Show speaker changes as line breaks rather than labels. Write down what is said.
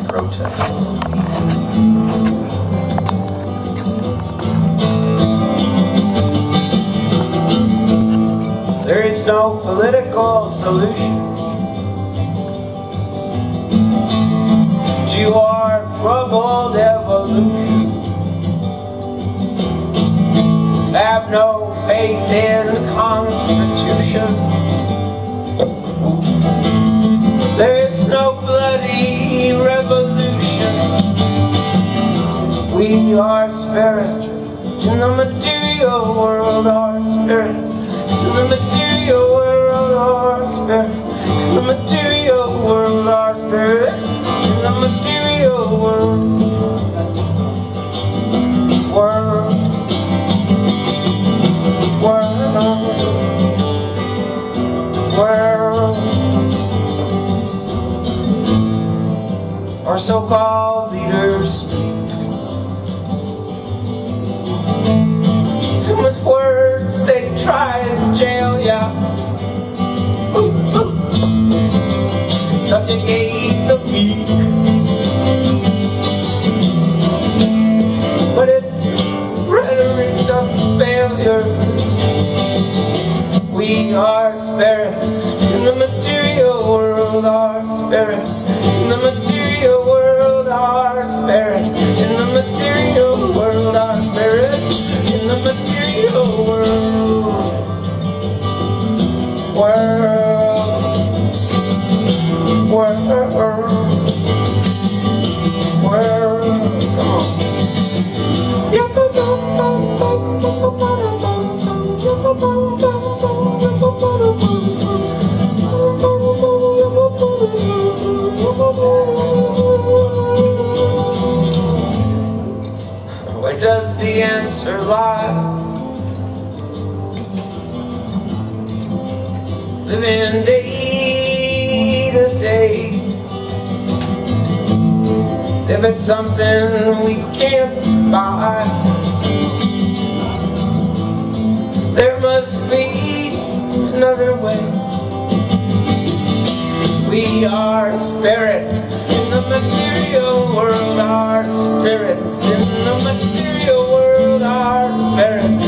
protest. There is no political solution to our troubled evolution. Have no faith in the Constitution. There is no bloody revolution. We are spirit in the material world, our spirit in the material world, our spirit in the material world, our spirit in the material world. Our so-called leaders speak, and with words they try to jail ya, subjugate the weak. But it's rhetoric of failure. We are spirits in the material world, our spirits in the material world, our spirit in the material world, our spirit in the material world. Come on. Where does the answer lie? Living day to day. If it's something we can't buy, there must be another way. We are spirit in the material world, our spirits in the material world, our spirit